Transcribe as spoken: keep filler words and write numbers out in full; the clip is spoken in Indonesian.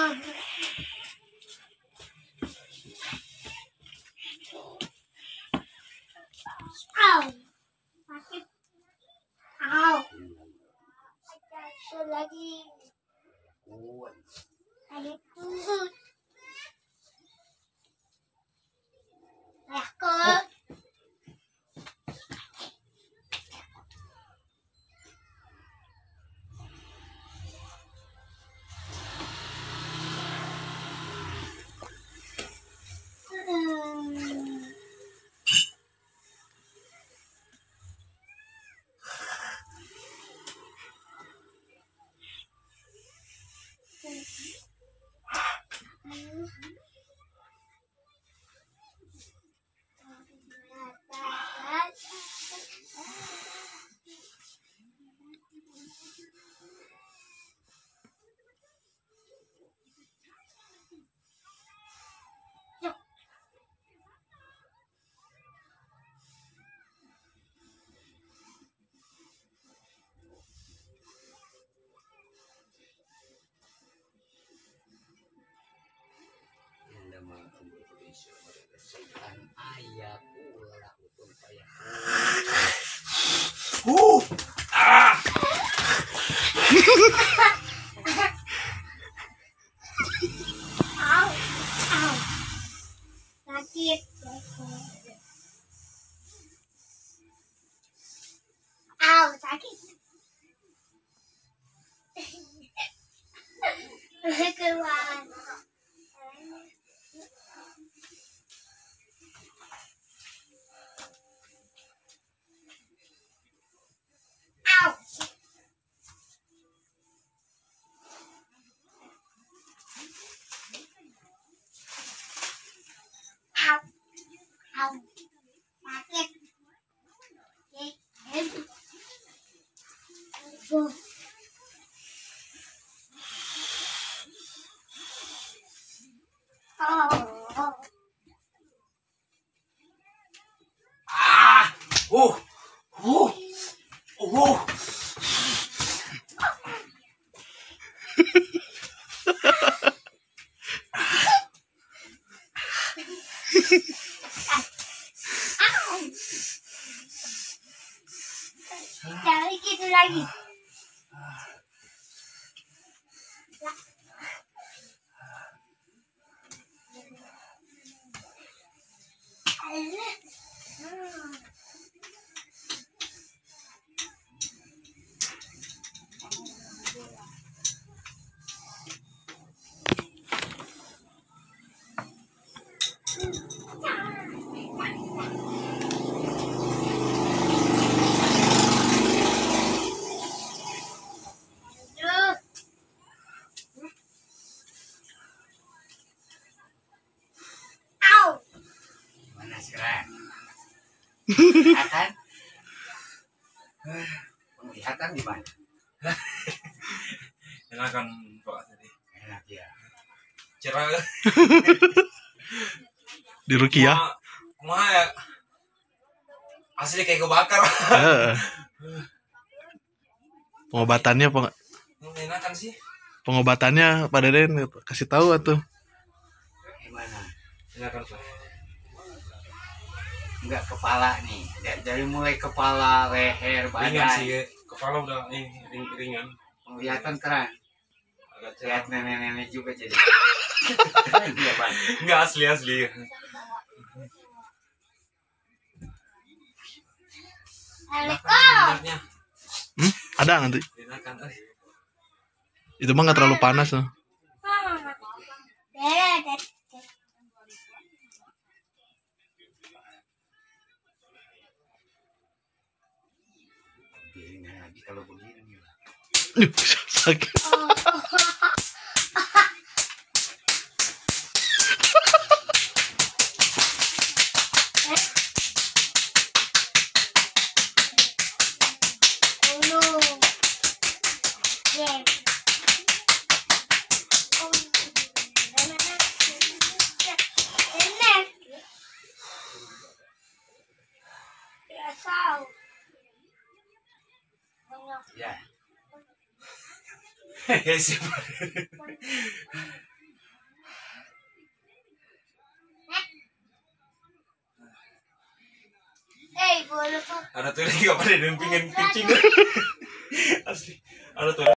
Au. Sakit. Au. Satu lagi. Ada tuh. Ya, kok. Uh, ah. Au, au. Sakit. Au, sakit. Keluar. Au. Au. Au. Sakit. Oh. Oh. Ah. Uh. Uh. Uh. Jangan gitu lagi. Au. Mana sekarang? Kelihatan? Penglihatan di mana? Enakan Pak tadi. Enak ya. Cerah. Di Rukiah. Kumaha ya? Asli kayak kebakar. Heeh. Pengobatannya peng Enakan sih. pengobatannya Pak Deden kasih tahu atuh. Gimana? Enakan Pak. Enggak kepala nih. Dari mulai kepala, leher, Ringan badan. sih. Kepala udah eh, ring, ringan. Penglihatan terang. Agak Lihat cerah. nenek-nenek juga jadi. Iya, Bang. Enggak asli asli. Assalamualaikum. Hmm? Ada nanti. Enakan eh. Itu mah nggak terlalu panas loh. Piringnya lagi kalau begini. Sakit. Ya. Siapa? Eh, boleh kok. Ada tuh lagi gak pada dan pingin kencing. Asli. Ada tuh